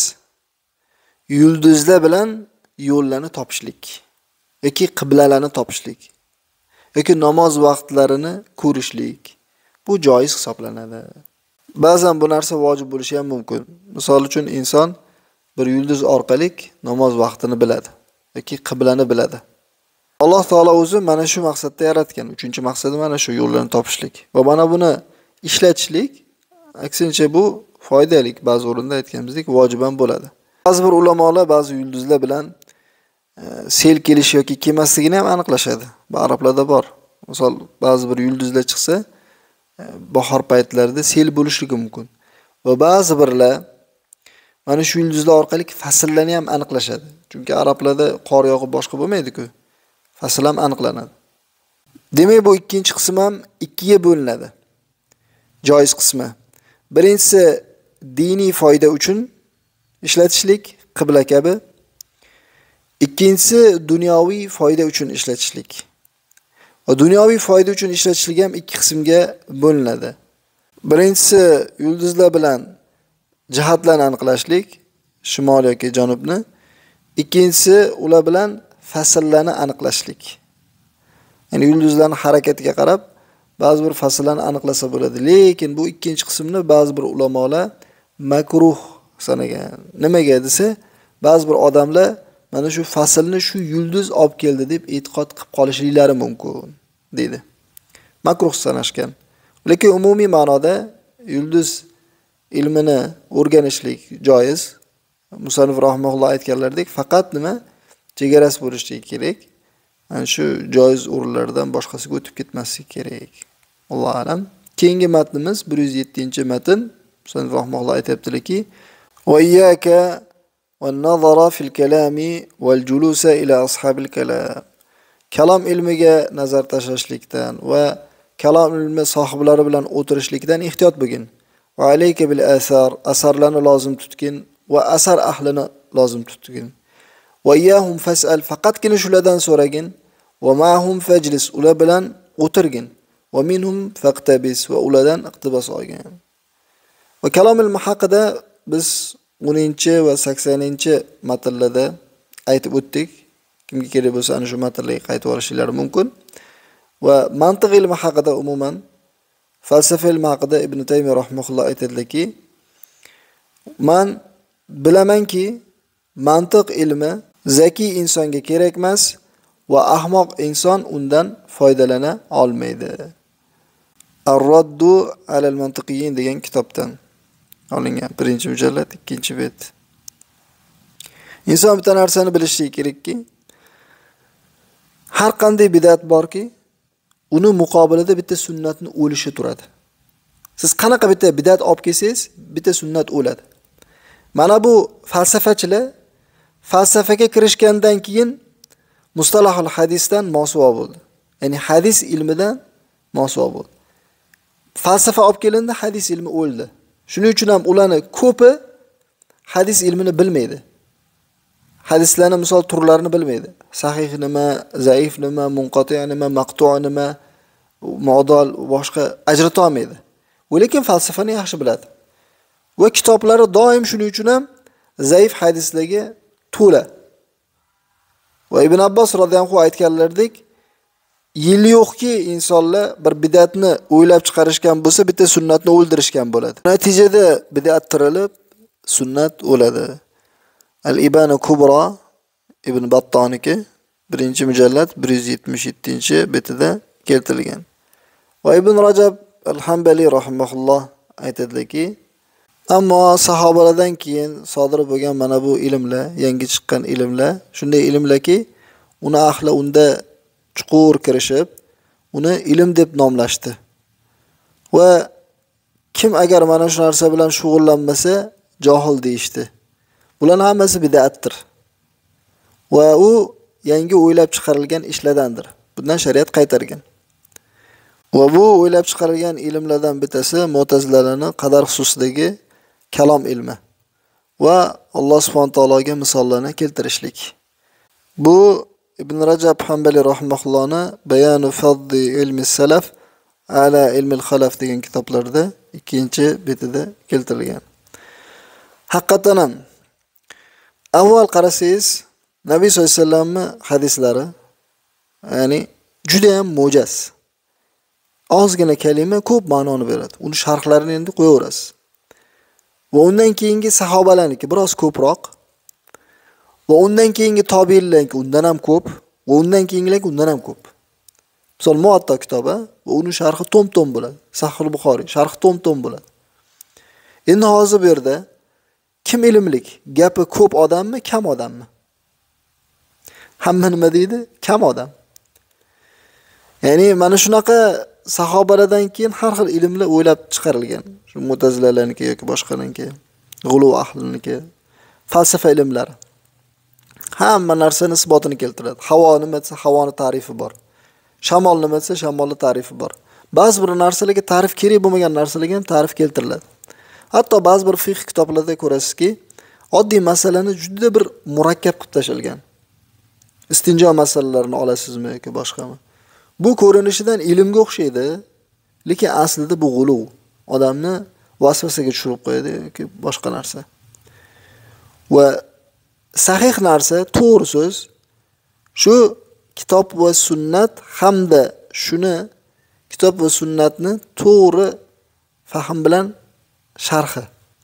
Yulduzlar bilan yo'llarni topishlik yoki qiblalarni topishlik yoki namoz vaqtlarini ko'rishlik. Bu joiz hisoblanadi. Ba'zan bu narsa vojib bo'lishi ham mumkin. Misol uchun inson bir yulduz orqali namoz vaqtini biladi yoki qiblani biladi. Alloh taolo o'zi mana shu maqsadda yaratgan. Uchinchi maqsadi mana shu yo'llarni topishlik. Va mana buni ishlatishlik aksincha bu foydali. Ba'zi o'rinda aytganimizdek vojib ham bo'ladi. Ba'zi bir ulamolar ba'zi yulduzlar bilan sel kelish yoki kelmasligini ham aniqlashadi. Bu arablarda bor. Misol ba'zi bir yulduzlar chiqsa, bahor paytlarida sel bo'lishligi mumkin. Va ba'zi birlar mana shu yulduzlar orqali fasllarni ham aniqlashadi. Chunki arablarda qor yog'ib boshqa bo'lmaydi-ku. Fasl ham aniqlanadi. Demak, bu ikkinchi qism ham ikkiga bo'linadi. Joiz qismi. Birinchisi diniy foyda uchun ishlatishlik, qibla kabi. Ikkinchisi dunyoviy foyda uchun ishlatishlik. Va dunyoviy foyda uchun ishlatishlik ham ikki qismga bo'linadi. Birinchisi yulduzlar bilan jihatlarni aniqlashlik, shimol yoki janubni. Ikkinchisi ular bilan fasllarni aniqlashlik. Ya'ni yulduzlarning harakatiga qarab ba'zi bir fasllarni aniqlasa bo'ladi. Lekin bu ikkinchi qismni ba'zi bir ulamolar makruh sanagan. Nimaga desa, ba'zi bir odamlar mana shu faslni shu yulduz olib keldi deb e'tiqod qilib qolishliklari mumkin deydi. Makruh sanashgan. Lekin umumiy ma'noda yulduz ilmini o'rganishlik joiz. Musannif rahimahulloh aytganlaridek, faqat nima chegarasi bo'lishligi kerak. Mana shu joiz o'rinlardan boshqasiga o'tib ketmasligi kerak. Alloh alam. Keyingi matnimiz bir yuz yettinchi matn. Musannif rahimahulloh aytibdilarki: "Va iyyaka wan-nazara fil kalami wal-julusa ila ashabil kalam." Kalom ilmiga nazar tashlashlikdan va kalom ilmi sohiblari bilan o'tirishlikdan ehtiyot bo'lgin. Va alayka bil asar, asarlarni lozim tutgin va asar ahlini lozim tutgin. Va iyyahum fas'al, faqatgina shulardan so'ragin. Va ma'hum fajlis, ular bilan o'tirgin. Va minhum faqtabis, va ulardan iqtibos olgin. Va kalom ilmi haqida biz o'ninchi va saksoninchi matnlarda aytib o'tdik. Kimga kerak bo'lsa ana shu matnlarga qaytib olishlari mumkin. Va mantiq ilmi haqida umuman falsafa ilmi haqida Ibn Taymiy rahimahulloh aytadilarki, men bilamanki mantiq ilmi zaki insonga kerak emas va ahmoq inson undan foydalana olmaydi. Ar-Raddu alal mantiqiyyin degan kitobdan olingan birinchi mujallad ikkinchi bet. Inson bir narsani bilishi kerakki, har qanday bid'at borki, uni muqobilida bitta sunnatni o'lishi turadi. Siz qanaqa bitta bid'at olib kelsangiz, bitta sunnat o'ladi. Mana bu falsafachilar falsafaga kirishgandan keyin mustalahul hadisdan mosuvo bo'ldi. Ya'ni hadis ilmidan mosuvo bo'ldi. Falsafa olib kelindi, hadis ilmi o'ldi. Shuning uchun ham ularni ko'pi hadis ilmini bilmaydi. Hadislarni misol turlarini bilmaydi. Sahih nima, zaif nima, munqati nima, maqtu' nima, mu'dal boshqa ajrata olmaydi. Lekin falsafani yaxshi biladi. Va kitoblari doim shuning uchun ham zaif hadislarga to'la. Va Ibn Abbos radhiyallohu anhu aytganlaridek, yil yo'qki insonlar bir bid'atni o'ylab chiqarishgan bo'lsa, bitta sunnatni o'ldirishgan bo'ladi. Natijada bid'at tirilib, sunnat o'ladi. Al-Ibana Kubra Ibn Battoniki birinchi mujallad bir yuz yetmish yettinchi betida keltirilgan. Va Ibn Rajab al-Hanbali rahimahulloh aytadilarki, Ammo sahobalardan keyin sodir bo'lgan mana bu ilmlar, yangi chiqqan ilmlar, shunday ilmlarki, uni ahli unda chuqur kirishib, uni ilm deb nomlashdi. Va kim agar mana shu narsa bilan shug'ullanmasa, johil deyishdi. Bular hammasi bid'atdir. Va u yangi o'ylab chiqarilgan ishlardandir. Bundan shariat qaytargan. Va bu o'ylab chiqarilgan ilmlardan bittasi Mu'tazilalarning qadar xususidagi kalom ilmi va Alloh subhanahu taologa misollarni keltirishlik. Bu Ibn Rajab Hanbali rahimahullohning Bayanu fadli ilmi salaf ala ilmi al-khalaf degan kitoblarda ikkinchi betida keltirilgan. Haqiqatan ham avval qarasangiz Nabiy sollallohu alayhi vasallamning hadislari, ya'ni juda ham mo'jaz. Ozgina kalima ko'p ma'noni beradi. Uni sharhlarini endi qo'yaverasiz. Va undan keyingi sahobalarniki biroz ko'proq. Va undan keyingi tobiinlarniki undan ham ko'p, va undan keyingilar undan ham ko'p. Misol Muvatta kitobi, va uning sharhi tom-tom bo'ladi. Sahih Buxoriy sharhi tom-tom bo'ladi. Endi hozir bu yerda kim ilmlik? Gapi ko'p odammi, kam odammi? Hamma nima deydi? Kam odam. Ya'ni mana shunaqa sahobalardan keyin har xil ilmlar o'ylab chiqarilgan. Shu Mu'tazilalarniki yoki boshqalarniki, g'uluv ahliniki, falsafa ilmlari. Hamma narsani isbotini keltiradi. Havo nima desa, havoni ta'rifi bor. Shamol nima desa, shamolning ta'rifi bor. Ba'zi bir narsalarga ta'rif kerak bo'lmagan narsalarga ham ta'rif keltiriladi. Hatto ba'zi bir fiqh kitoblarida ko'rasizki, oddiy masalani juda bir murakkab qilib tashalgan. Istinjo masalalarini olasizmi yoki boshqami? Bu ko'rinishidan ilmga o'xshaydi, lekin aslida bu g'uluv. Odamni vasvasaga tushirib qo'yadi yoki boshqa narsa. Va sahih narsa, to'g'ri so'z shu kitob va sunnat hamda shuni kitob va sunnatni to'g'ri fahm bilan sharhi.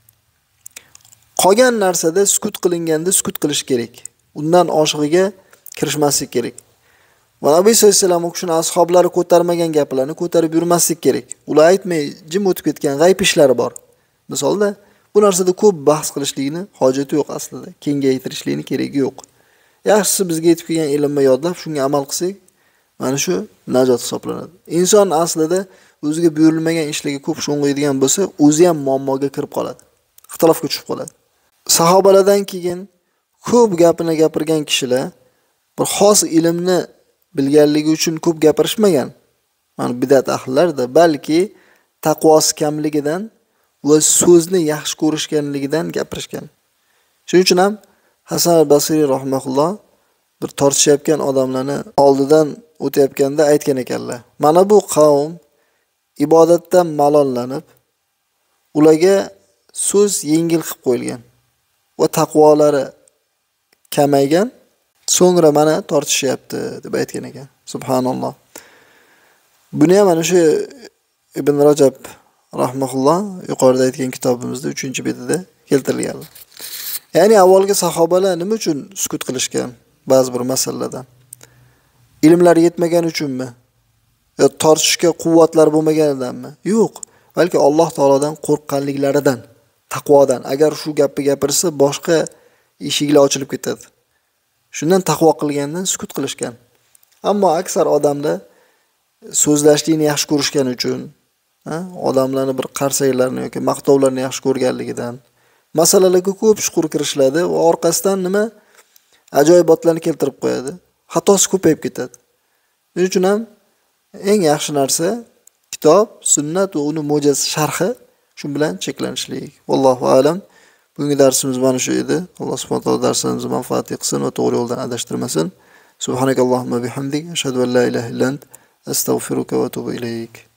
Qolgan narsada sukut qilinganda sukut qilish kerak. Undan oshig'iga kirishmaslik kerak. Va Nabiy sollallohu alayhi vasallam o'shuni ashablari ko'tarmagan gaplarni ko'tarib yurmaslik kerak. Ular aytmay jim o'tib ketgan g'ayb ishlari bor. Misolda bu narsada ko'p bahs qilishlikni hojati yo'q aslida. Kengaytirishlikni keragi yo'q. Yaxshisi bizga yetib kelgan ilmni yodlab, shunga amal qilsak, mana shu najot hisoblanadi. Inson aslida o'ziga buyurilmagan ishlarga ko'p sho'ng'iydigan bo'lsa, o'zi ham muammoga kirib qoladi. Ixtilofga tushib qoladi. Sahobalardan keyin ko'p gapini gapirgan kishilar bir xos ilmni bilganligi uchun ko'p gapirishmagan. Mana bidat ahlilarda, balki taqvosi kamligidan va so'zni yaxshi ko'rishganligidan gapirishgan. Shuning uchun ham Hasan al-Basri rahimahulloh bir tortishayotgan odamlarni oldidan o'tayotganda aytgan ekanlar. Mana bu qavm ibodatdan malollanib, ularga so'z yengil qilib qo'yilgan va taqvolari kamaygan. So'ngra mana tortishyapti deb aytgan ekan. Subhanalloh. Buni ham mana shu Ibn Rajab rahimahulloh yuqorida aytgan kitobimizda uchinchi betida keltirilgan. Ya'ni avvalgi sahobalar nima uchun sukut qilishgan ba'zi bir masalalardan? Ilmlari yetmagani uchunmi? Yo tortishga quvvatlar bo'lmaganidanmi? Yo'q, balki Alloh taolodan qo'rqqanliklaridan, taqvodan. Agar shu gapni gapirsa, boshqa eshiklar ochilib ketadi. Shundan taqvo qilgandan sukut qilishgan. Ammo aksar odamlar so'zlashlikni yaxshi ko'rishgani uchun, ha, odamlarni bir qarsaylarni yoki maqtovlarni yaxshi ko'rganligidan masalalarga ko'p chuqur kirishiladi va orqasidan nima ajoyibotlarni keltirib qo'yadi. Xatosi ko'payib ketadi. Shuning uchun ham eng yaxshi narsa kitob, sunnat va uni mo'jiz sharhi, shu bilan cheklanishlik. Vallohu a'lam. Bugungi darsimiz mana shu edi. Alloh subhanahu va taolo darsimizni manfaatli qilsin va to'g'ri yo'ldan adashtirmasin. Subhanakallohumma bihamdik, ashhadu an la ilaha illa ant, astagfiruka va atubu ilayk.